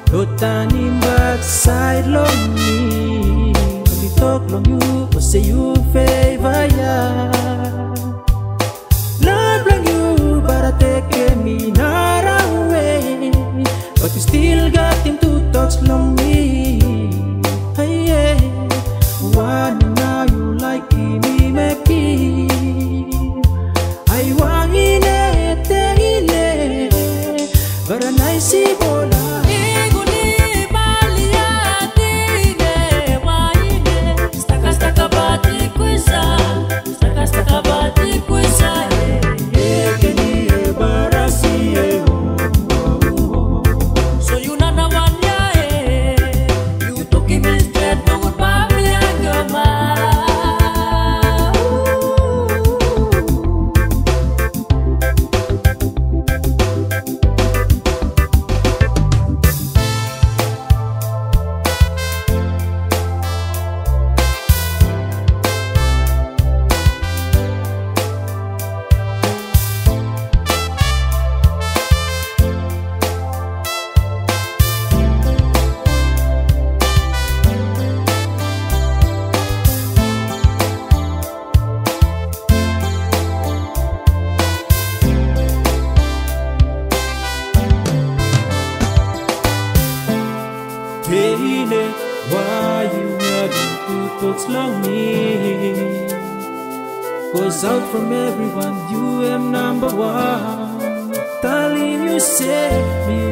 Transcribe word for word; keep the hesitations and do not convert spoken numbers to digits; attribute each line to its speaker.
Speaker 1: Lotani backside long me. We talk long you, or say you favor ya. Love long you, but I take me not away. But you still got him to touch long me. Hey, yeah. Why now you like me, make me? I want it, it, but a nice bola. Why you having to talk slow me? Cause out from everyone you am number one. Darling, you save me.